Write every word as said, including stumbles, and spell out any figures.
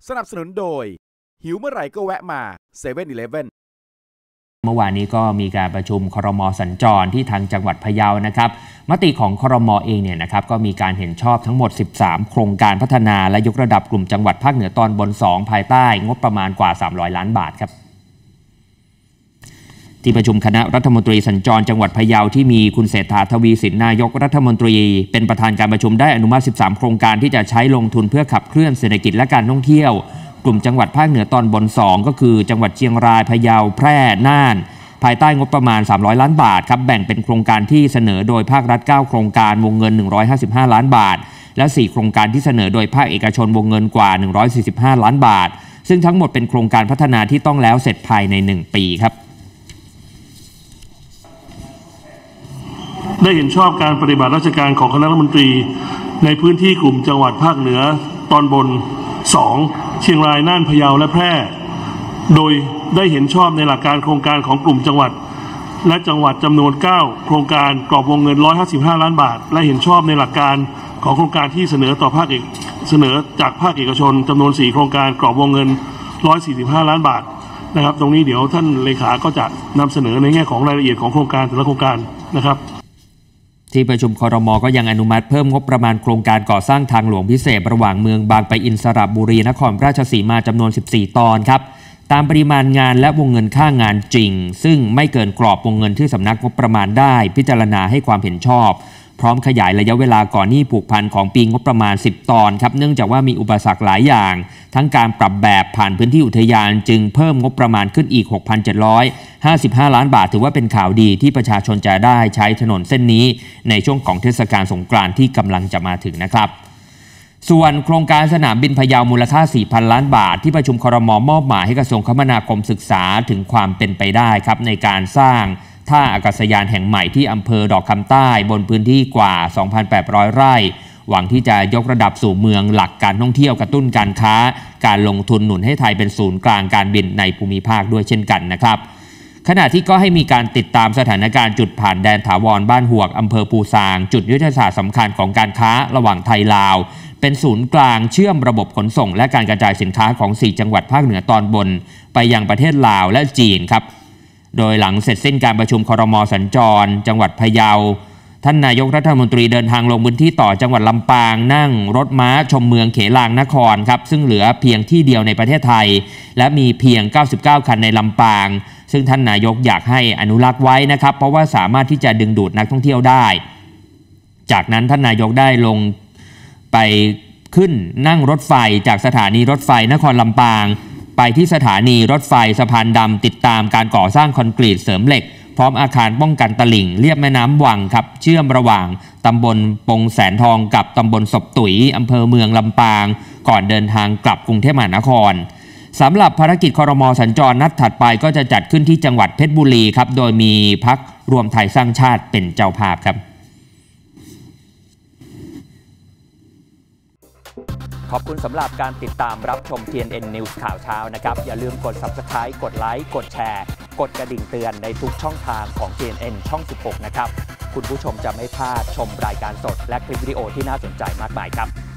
สนับสนุนโดยหิวเมื่อไหร่ก็แวะมาเซเว่นอีเลฟเว่นเมื่อวานนี้ก็มีการประชุมครม.สัญจรที่ทางจังหวัดพะเยานะครับมติของครม.เองเนี่ยนะครับก็มีการเห็นชอบทั้งหมดสิบสามโครงการพัฒนาและยกระดับกลุ่มจังหวัดภาคเหนือตอนบนสองภายใต้งบประมาณกว่าสามร้อยล้านบาทครับที่ประชุมคณะรัฐมนตรีสัญจรจังหวัดพะเยาที่มีคุณเศรษฐาทวีสินนายกรัฐมนตรีเป็นประธานการประชุมได้อนุมัติสิบสามโครงการที่จะใช้ลงทุนเพื่อขับเคลื่อนเศรษฐกิจและการท่องเที่ยวกลุ่มจังหวัดภาคเหนือตอนบนสองก็คือจังหวัดเชียงรายพะเยาแพร่น่านภายใต้งบประมาณสามร้อยล้านบาทครับแบ่งเป็นโครงการที่เสนอโดยภาครัฐเก้าโครงการวงเงินหนึ่งร้อยห้าสิบห้าล้านบาทและสี่โครงการที่เสนอโดยภาคเอกชนวงเงินกว่าหนึ่งร้อยสี่สิบห้าล้านบาทซึ่งทั้งหมดเป็นโครงการพัฒนาที่ต้องแล้วเสร็จภายในหนึ่งปีครับได้เห็นชอบการปฏิบัติราชการของคณะรัฐมนตรีในพื้นที่กลุ่มจังหวัดภาคเหนือตอนบนสองเชียงรายน่านพะเยาและแพร่โดยได้เห็นชอบในหลักการโครงการของกลุ่มจังหวัดและจังหวัดจำนวนเก้าโครงการกรอบวงเงินหนึ่งร้อยห้าสิบห้าล้านบาทและเห็นชอบในหลักการของโครงการที่เสนอต่อภาคเอกเสนอจากภาคเอกชนจำนวนสี่โครงการกรอบวงเงินหนึ่งร้อยสี่สิบห้าล้านบาทนะครับตรงนี้เดี๋ยวท่านเลขาก็จะนำเสนอในแง่ของรายละเอียดของโครงการแต่ละโครงการนะครับที่ประชุมครม.ก็ยังอนุมัติเพิ่มงบประมาณโครงการก่อสร้างทางหลวงพิเศษระหว่างเมืองบางปะอินสระบุรีนครราชสีมาจำนวนสิบสี่ตอนครับตามปริมาณงานและวงเงินค่างานจริงซึ่งไม่เกินกรอบวงเงินที่สำนักงบประมาณได้พิจารณาให้ความเห็นชอบพร้อมขยายระยะเวลาก่อนหนี้ผูกพันของปีงบประมาณสิบตอนครับเนื่องจากว่ามีอุปสรรคหลายอย่างทั้งการปรับแบบผ่านพื้นที่อุทยานจึงเพิ่มงบประมาณขึ้นอีก หกพันเจ็ดร้อยห้าสิบห้าล้านบาทถือว่าเป็นข่าวดีที่ประชาชนจะได้ใช้ถนนเส้นนี้ในช่วงของเทศกาลสงกรานต์ที่กำลังจะมาถึงนะครับส่วนโครงการสนามบินพะเยามูลค่า สี่พันล้านบาทที่ประชุมครม.มอบหมายให้กระทรวงคมนาคมศึกษาถึงความเป็นไปได้ครับในการสร้างท่าอากาศยานแห่งใหม่ที่อำเภอดอกคำใต้บนพื้นที่กว่า สองพันแปดร้อย ไร่หวังที่จะยกระดับสู่เมืองหลักการท่องเที่ยวกระตุ้นการค้าการลงทุนหนุนให้ไทยเป็นศูนย์กลางการบินในภูมิภาคด้วยเช่นกันนะครับขณะที่ก็ให้มีการติดตามสถานการณ์จุดผ่านแดนถาวรบ้านหวกอำเภอปูซางจุดยุทธศาสตร์สำคัญของการค้าระหว่างไทยลาวเป็นศูนย์กลางเชื่อมระบบขนส่งและการกระจายสินค้าของสี่จังหวัดภาคเหนือตอนบนไปยังประเทศลาวและจีนครับโดยหลังเสร็จสิ้นการประชุมครม.สัญจรจังหวัดพะเยาท่านนายกรัฐมนตรีเดินทางลงพื้นที่ต่อจังหวัดลำปางนั่งรถม้าชมเมืองเขลางนครครับซึ่งเหลือเพียงที่เดียวในประเทศไทยและมีเพียงเก้าสิบเก้าคันในลำปางซึ่งท่านนายกอยากให้อนุรักษ์ไว้นะครับเพราะว่าสามารถที่จะดึงดูดนักท่องเที่ยวได้จากนั้นท่านนายกได้ลงไปขึ้นนั่งรถไฟจากสถานีรถไฟนครลำปางไปที่สถานีรถไฟสะพานดำติดตามการก่อสร้างคอนกรีตเสริมเหล็กพร้อมอาคารป้องกันตลิ่งเลียบแม่น้ำวังครับเชื่อมระหว่างตำบลปงแสนทองกับตำบลศพตุ๋ยอำเภอเมืองลำปางก่อนเดินทางกลับกรุงเทพมหานครสำหรับภารกิจครม.สัญจรนัดถัดไปก็จะจัดขึ้นที่จังหวัดเพชรบุรีครับโดยมีพรรครวมไทยสร้างชาติเป็นเจ้าภาพครับขอบคุณสำหรับการติดตามรับชม ที เอ็น เอ็น News ข่าวเช้านะครับอย่าลืมกด ซับสไครบ์ กดไลค์กดแชร์กดกระดิ่งเตือนในทุกช่องทางของ ที เอ็น เอ็น ช่องสิบหกนะครับคุณผู้ชมจะไม่พลาดชมรายการสดและคลิปวิดีโอที่น่าสนใจมากมายครับ